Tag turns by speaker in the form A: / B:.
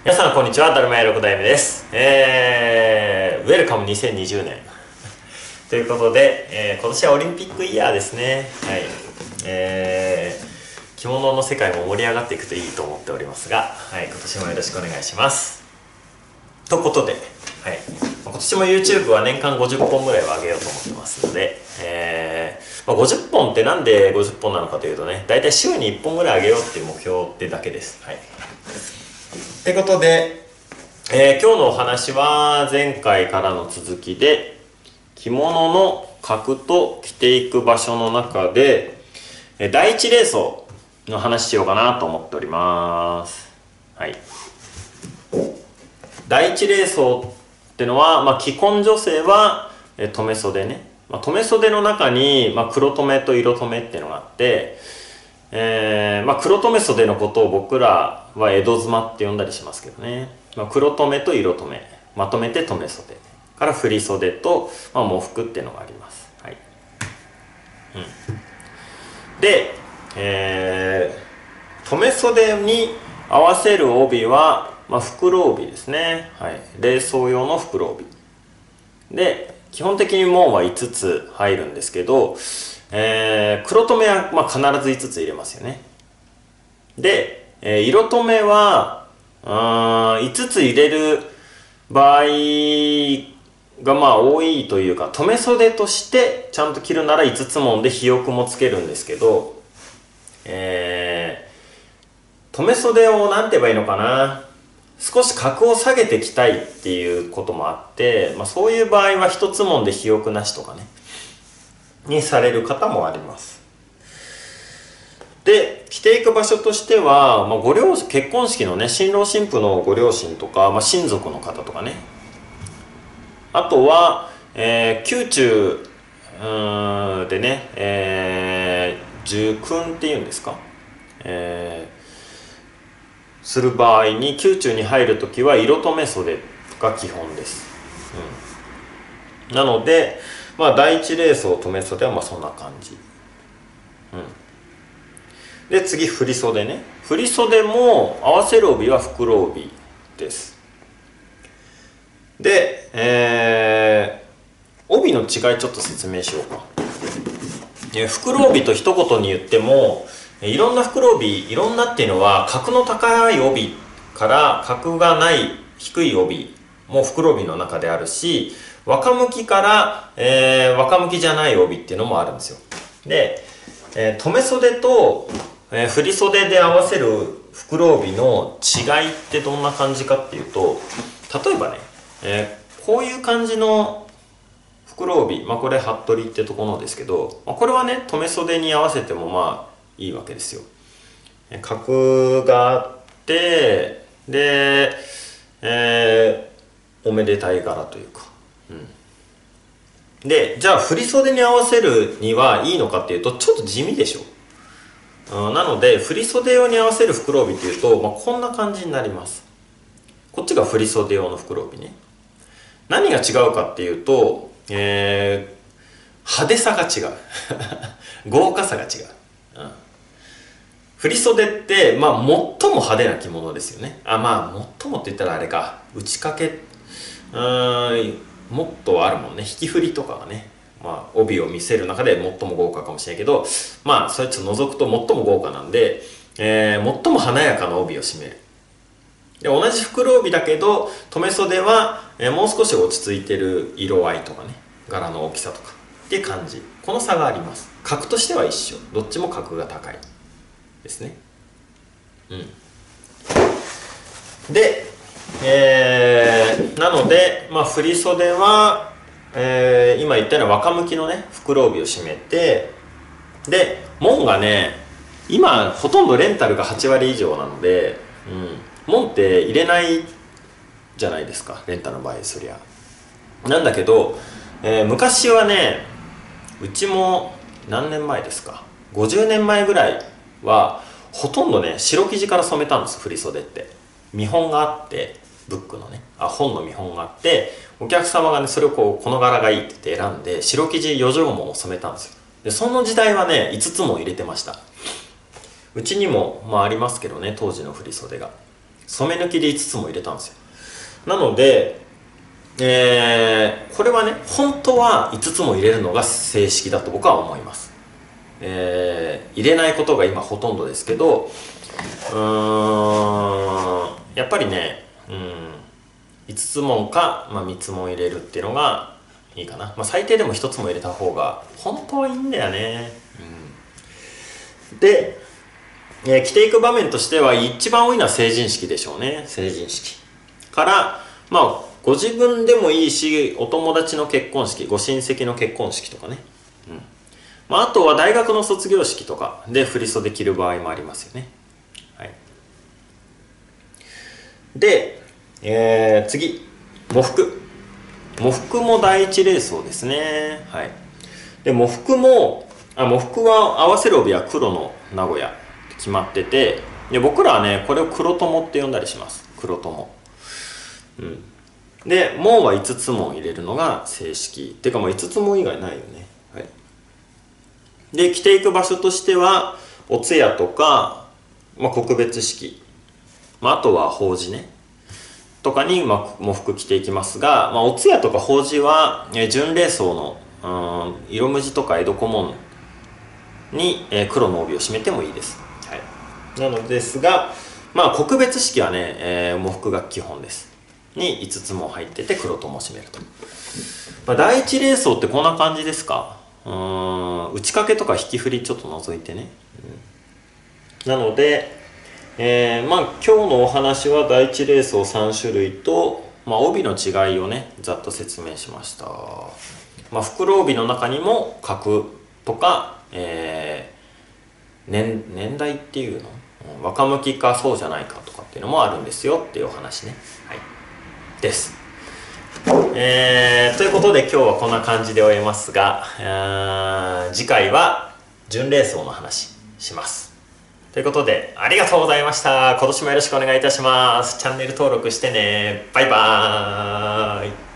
A: 皆さんこんにちは、だるま屋6代目です。ウェルカム2020年ということで、今年はオリンピックイヤーですね。はい。着物の世界も盛り上がっていくといいと思っておりますが、はい、今年もよろしくお願いします。ということで、はい、今年も YouTube は年間50本ぐらいは上げようと思ってますので、50本ってなんで50本なのかというとね、だいたい週に1本ぐらい上げようっていう目標ってだけです。はい。ということで、今日のお話は前回からの続きで、着物の格と着ていく場所の中で、第一礼装の話しようかなと思っております。はい。第一礼装ってのは、既婚女性は留め袖ね。留め袖の中に、黒留めと色留めっていうのがあって、黒留め袖のことを僕らは江戸妻って呼んだりしますけどね。黒留めと色留め、まとめて留め袖から振り袖と、喪服っていうのがあります。はい。で、留め袖に合わせる帯は、袋帯ですね。はい。礼装用の袋帯。で、基本的に門は5つ入るんですけど、黒留めは必ず5つ入れますよね。で、色留めは5つ入れる場合が多いというか、留め袖としてちゃんと着るなら5つ紋で肥翼もつけるんですけど、留め袖をなんて言えばいいのかな、少し格を下げて着たいっていうこともあって、そういう場合は1つ紋で肥翼なしとかねにされる方もあります。で、着ていく場所としては、結婚式のね、新郎新婦のご両親とか、親族の方とかね、あとは、宮中でね、受勲っていうんですか、する場合に宮中に入るときは色留め袖が基本です。なので、第一礼装留め袖はそんな感じ。で、次振り袖ね。振り袖も合わせる帯は袋帯です。で、帯の違いちょっと説明しようか。袋帯と一言に言っても、いろんな袋帯、いろんなっていうのは格の高い帯から格がない低い帯も袋帯の中であるし、若向きから、若向きじゃない帯っていうのもあるんですよ。で、留め袖と振り袖で合わせる袋帯の違いってどんな感じかっていうと、例えばね、こういう感じの袋帯、これ服部ってところですけど、これはね、留め袖に合わせてもいいわけですよ。格があって、で、おめでたい柄というか。で、じゃあ振り袖に合わせるにはいいのかっていうと、ちょっと地味でしょ。なので、振り袖用に合わせる袋帯っていうと、こんな感じになります。こっちが振り袖用の袋帯ね。何が違うかっていうと、派手さが違う。豪華さが違う。振り袖って、最も派手な着物ですよね。最もって言ったらあれか。打ち掛け、もっとあるもんね。引き振りとかがね。帯を見せる中で最も豪華かもしれないけど、そいつ除くと最も豪華なんで、最も華やかな帯を締める。で、同じ袋帯だけど、留め袖は、もう少し落ち着いてる色合いとかね、柄の大きさとかっていう感じ。この差があります。格としては一緒。どっちも格が高いですね。で、なので、振り袖は、今言ったような若向きのね、袋帯を締めて、で、門がね、今ほとんどレンタルが8割以上なので、門って入れないじゃないですか、レンタルの場合。そりゃなんだけど、昔はね、うちも何年前ですか、50年前ぐらいはほとんどね、白生地から染めたんです。振り袖って見本があって、ブックのね、本の見本があって、お客様がね、それをこの柄がいいって言って選んで白生地余剰紋を染めたんですよ。で、その時代はね、5つも入れてました。うちにもありますけどね、当時の振り袖が。 染め抜きで5つも入れたんですよ。なので、これはね本当は5つも入れるのが正式だと僕は思います。入れないことが今ほとんどですけど、やっぱりね、5つもんか、3つもん入れるっていうのがいいかな。最低でも1つも入れた方が本当はいいんだよね。で、着ていく場面としては一番多いのは成人式でしょうね。成人式からご自分でもいいし、お友達の結婚式、ご親戚の結婚式とかね、あとは大学の卒業式とかで振り袖着る場合もありますよね。はい、で、次喪服。喪服も第一礼装ですね。はい、で喪服は合わせる帯は黒の名古屋決まってて、で僕らはねこれを黒友って呼んだりします。黒友。で門は5つ門入れるのが正式っていうか、5つ門以外ないよね。はい、で着ていく場所としてはお通夜とか、告別式、あとは法事ねとかに喪服着ていきますが、お通夜とか法事は準礼装の色無地とか江戸小紋に黒の帯を締めてもいいです。はい、なのですが、告別式はね、喪服が基本です。に5つも入ってて黒とも締めると。第一礼装ってこんな感じですか。打ち掛けとか引き振りちょっと除いてね。なので、今日のお話は第一礼装3種類と、帯の違いをねざっと説明しました。袋帯の中にも格とか、年代っていうの、若向きかそうじゃないかとかっていうのもあるんですよっていうお話ね。はい、です。ということで今日はこんな感じで終えますが、次回は準礼装の話します。ということでありがとうございました。今年もよろしくお願いいたします。チャンネル登録してね。バイバーイ。